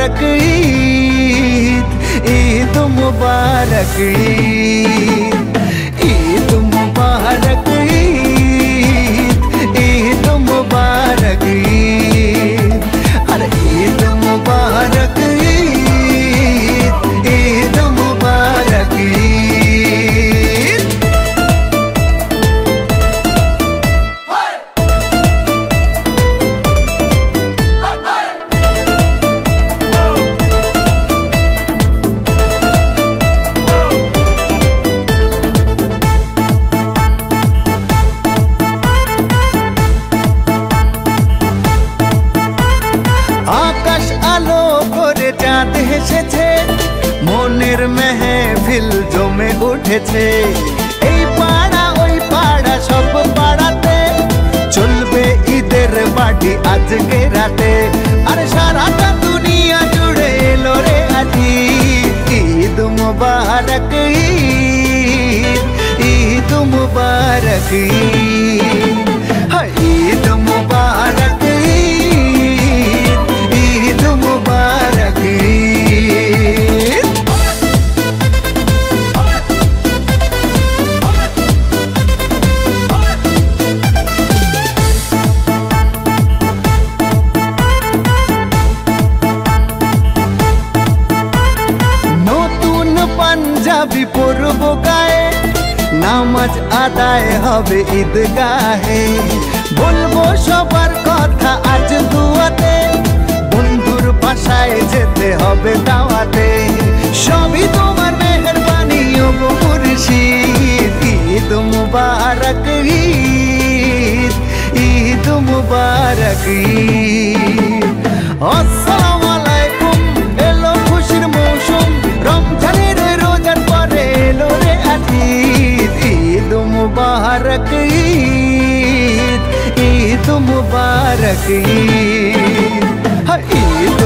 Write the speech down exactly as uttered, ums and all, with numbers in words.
मुबारक ईद, ईद मुबारक ईद, ईद मुबारक ईद, ईद मुबारक ईद, अरे ईद मुबारक ईद, ईद मुबारक ईद। আকাশ আলো করে চাঁদ হেসেছে, মনের মেহফিল জমে উঠেছে। এই পাড়া ওই পাড়া সব পাড়াতে চলবে ঈদের পার্টি আজকে রাতে। আরে সারাটা দুনিয়া জুড়ে এলো রে আজি ঈদ মুবারক ঈদ, ঈদ মুবারক ঈদ, হায় ঈদ মুবারক ঈদ, ঈদ মুবারক ঈদ। নতুন পাঞ্জাবি পরবো গায়ে, নামাজ আদায় হবে ঈদগাহে। বলবো সবার কথা আজ দুয়াতে, বন্ধুর বাসায় যেতে হবে দাওয়াতে। সবই তোমার মেহেরবানি ও গো মুর্শিদ, ঈদ মুবারক ঈদ, ঈদ মুবারক ঈদ। আসসালামু আলাইকুম, এলো খুশির মৌসুম, রমজানের রোজার পরে এলো রে আজি ঈদ মুবারক ঈদ, ঈদ মুবারক ঈদ, ঈদ